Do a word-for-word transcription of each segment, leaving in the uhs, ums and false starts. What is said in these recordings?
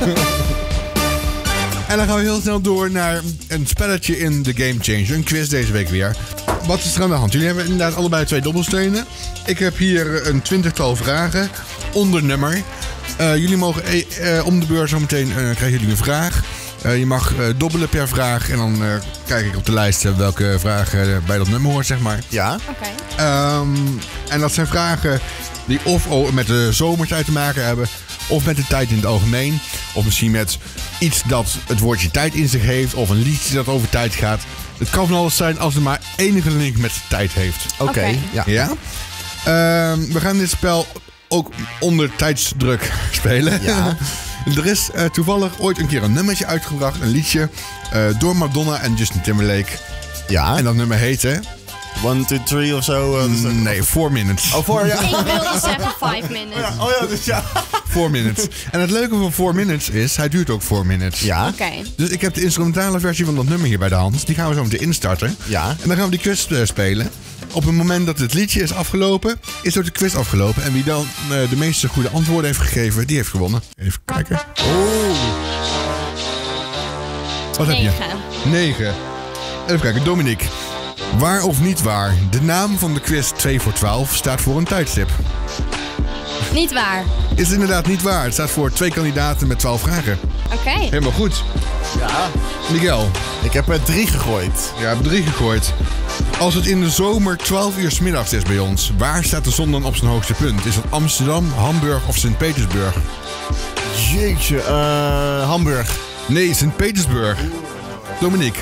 En dan gaan we heel snel door naar een spelletje in de Game Changer. Een quiz deze week weer. Wat is er aan de hand? Jullie hebben inderdaad allebei twee dobbelstenen. Ik heb hier een twintigtal vragen onder nummer. Uh, jullie mogen uh, om de beurt zo meteen uh, krijgen jullie een vraag. Uh, je mag uh, dobbelen per vraag. En dan uh, kijk ik op de lijst uh, welke vraag uh, bij dat nummer hoort, zeg maar. Ja. Oké. Okay. Um, en dat zijn vragen die of oh, met de zomertijd te maken hebben. Of met de tijd in het algemeen. Of misschien met iets dat het woordje tijd in zich heeft. Of een liedje dat over tijd gaat. Het kan van alles zijn als het maar enige link met tijd heeft. Oké. Okay. Ja. ja? Um, we gaan dit spel ook onder tijdsdruk spelen. Ja. Er is uh, toevallig ooit een keer een nummertje uitgebracht. Een liedje uh, door Madonna en Justin Timberlake. Ja. En dat nummer heette... One, two, three of zo? Uh, mm, nee, four minutes. Oh, four, ja. Ik wilde zeggen five minutes. Ja, oh ja, dus ja. Four minutes. En het leuke van four minutes is, hij duurt ook four minutes. Ja. Oké. Okay. Dus ik heb de instrumentale versie van dat nummer hier bij de hand. Die gaan we zo meteen instarten. Ja. En dan gaan we die quiz uh, spelen. Op het moment dat het liedje is afgelopen, is ook de quiz afgelopen. En wie dan uh, de meeste goede antwoorden heeft gegeven, die heeft gewonnen. Even kijken. Oh. Wat Negen. heb je? Negen. Even kijken, Dominique. Waar of niet waar? De naam van de quiz twee voor twaalf staat voor een tijdstip. Niet waar. Is inderdaad niet waar. Het staat voor twee kandidaten met twaalf vragen. Oké. Okay. Helemaal goed. Ja. Miguel. Ik heb er drie gegooid. Ja, ik heb drie gegooid. Als het in de zomer twaalf uur 's middags is bij ons, waar staat de zon dan op zijn hoogste punt? Is dat Amsterdam, Hamburg of Sint-Petersburg? Jeetje, uh, Hamburg. Nee, Sint-Petersburg. Dominique.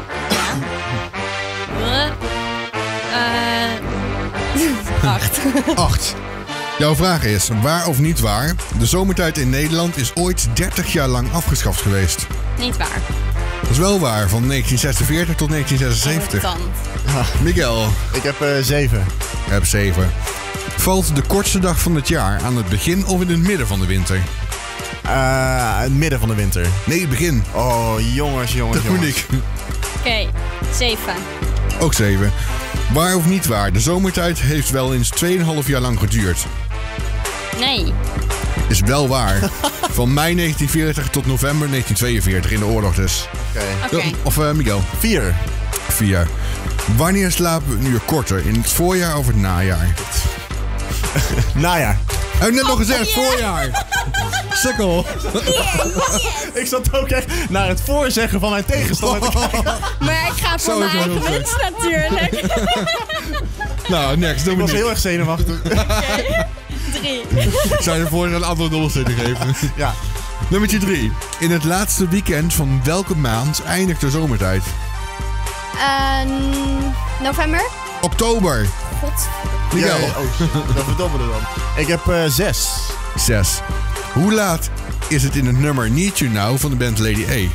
Uh, acht. Acht. Jouw vraag is, waar of niet waar? De zomertijd in Nederland is ooit dertig jaar lang afgeschaft geweest. Niet waar. Dat is wel waar, van negentien zesenveertig tot negentien zesenzeventig. Ah. Miguel. Ik heb uh, zeven. Ik heb zeven. Valt de kortste dag van het jaar aan het begin of in het midden van de winter? Uh, het midden van de winter. Nee, het begin. Oh, jongens, jongens, Dat moet ik. Oké, okay, zeven. Ook zeven. Waar of niet waar? De zomertijd heeft wel eens twee komma vijf jaar lang geduurd. Nee. Is wel waar. Van mei negentien veertig tot november negentien tweeënveertig in de oorlog dus. Oké. Okay. Okay. Of uh, Miguel? Vier. Vier. Wanneer slapen we een uur korter? In het voorjaar of het najaar? Najaar. Heb ik net oh, nog gezegd, yeah. voorjaar. Sukkel. Yeah, yes. Ik zat ook echt naar het voorzeggen van mijn tegenstander te kijken. Maar ik ga voor Zo mijn eigen winst natuurlijk. Nou, next. Ik was heel erg zenuwachtig. Okay. Drie. Zou je ervoor een aantal dobbelstenen geven? Ja. Nummertje drie. In het laatste weekend van welke maand eindigt de zomertijd? Uh, november? Oktober. God. Miguel. Ja, oh, dat verdobbelen dan. Ik heb uh, zes. Zes. Hoe laat is het in het nummer Need You Now van de band Lady A?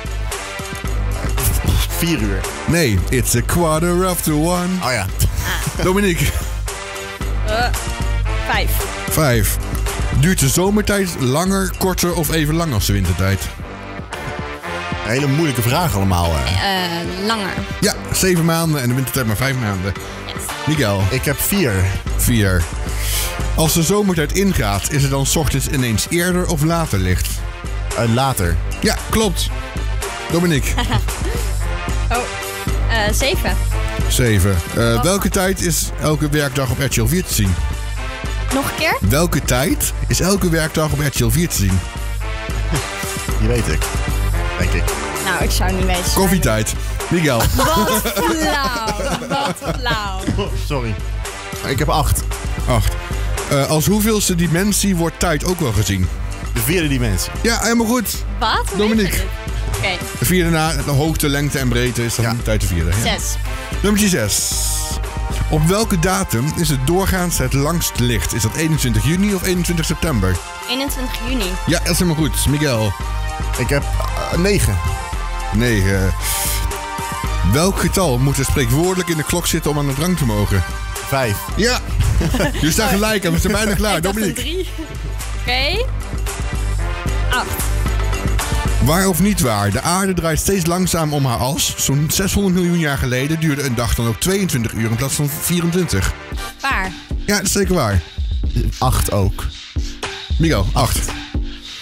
Vier uur. Nee, it's a quarter after one. Oh ja. Ah. Dominique. Uh, vijf. Vijf. Duurt de zomertijd langer, korter of even lang als de wintertijd? Een hele moeilijke vraag allemaal. Hè. Uh, langer. Ja, zeven maanden en de wintertijd maar vijf maanden. Yes. Miguel. Ik heb vier. Vier. Als de zomertijd ingaat, is het dan 's ochtends ineens eerder of later licht? Uh, later. Ja, klopt. Dominique. oh, uh, zeven. Zeven. Uh, welke tijd is elke werkdag op R T L vier te zien? Nog een keer? Welke tijd is elke werkdag op R T L vier te zien? Die weet ik. Denk ik. Nou, ik zou het niet weten. Koffietijd. Miguel. Wat flauw. Wat flauw. Oh, sorry. Ik heb acht. Acht. Uh, als hoeveelste dimensie wordt tijd ook wel gezien? De vierde dimensie. Ja, helemaal goed. Wat? Dominique. Oké. Okay. De vierde na, de hoogte, lengte en breedte is dan Ja. tijd de vierde. Ja. Zes. Nummertje zes. Op welke datum is het doorgaans het langst licht? Is dat eenentwintig juni of eenentwintig september? eenentwintig juni. Ja, dat is helemaal goed. Miguel. Ik heb uh, negen. negen. Welk getal moet er spreekwoordelijk in de klok zitten om aan de drank te mogen? Vijf. Ja. Je staat gelijk en we zijn bijna klaar. Ik dacht een Dominique. drie. Oké. Okay. Acht. Waar of niet waar? De aarde draait steeds langzaam om haar as. Zo'n zeshonderd miljoen jaar geleden duurde een dag dan ook tweeëntwintig uur in plaats van vierentwintig. Waar? Ja, dat is zeker waar. Acht ook. Miguel, acht.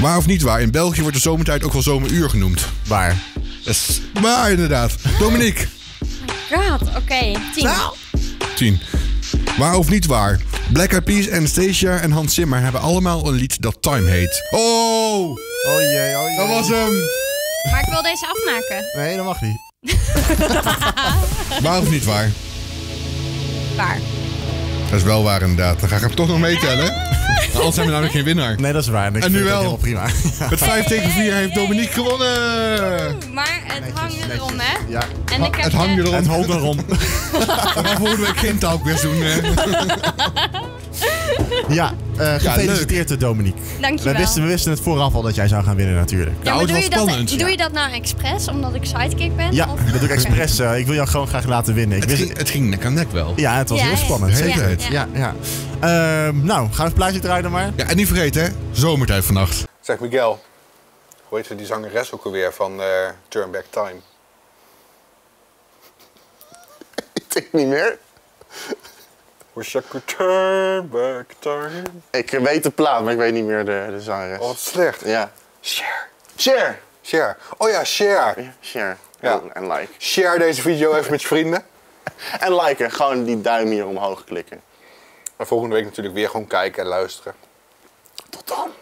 Waar of niet waar? In België wordt de zomertijd ook wel zomeruur genoemd. Waar? Dat is waar inderdaad. Dominique. God, oké. Okay. Tien. Nou. tien. Waar of niet waar? Black Eyed Peas, Anastasia en Hans Zimmer hebben allemaal een lied dat Time heet. Oh! Oh jee, oh jee. Dat was hem. Maar ik wil deze afmaken. Nee, dat mag niet. Waar of niet waar? Waar? Dat is wel waar inderdaad. Dan ga ik hem toch nog meetellen. Anders hebben we namelijk geen winnaar. Nee, dat is waar. Ik En nu vind dat wel. helemaal prima. Met vijf tegen vier heeft Dominique gewonnen. Maar het hangt erom, hè? Ja. En ik heb Het hangt je- erom. Het hangt erom. We gaan volgende week geen taalquiz doen. Hè. Ja, uh, gefeliciteerd Dominique. Dankjewel. We wisten, we wisten het vooraf al dat jij zou gaan winnen natuurlijk. Ja, maar het doe was je, dat, spannend. doe Ja. je dat nou expres, omdat ik sidekick ben? Ja, Of? dat doe ik expres. Uh, ik wil jou gewoon graag laten winnen. Ik Het, wist, ging, het ging nek aan nek wel. ja, het was Ja, heel ja. spannend. De hele Zeker. tijd. Ja, ja. Uh, nou, gaan we het plaatje draaien dan maar? Ja, en niet vergeten, hè? Zomertijd vannacht. Zeg Miguel, hoe heet die zangeres ook alweer van uh, Turn Back Time? Ik denk niet meer. Wish I could turn back time. Ik weet de plaat, maar ik weet niet meer de, de zangeres. Oh, wat slecht. Ja. Share. Share. Share. Oh ja, share. Ja, share. Ja. En, en like. Share deze video even met je vrienden. En liken. Gewoon die duim hier omhoog klikken. En volgende week natuurlijk weer gewoon kijken en luisteren. Tot dan.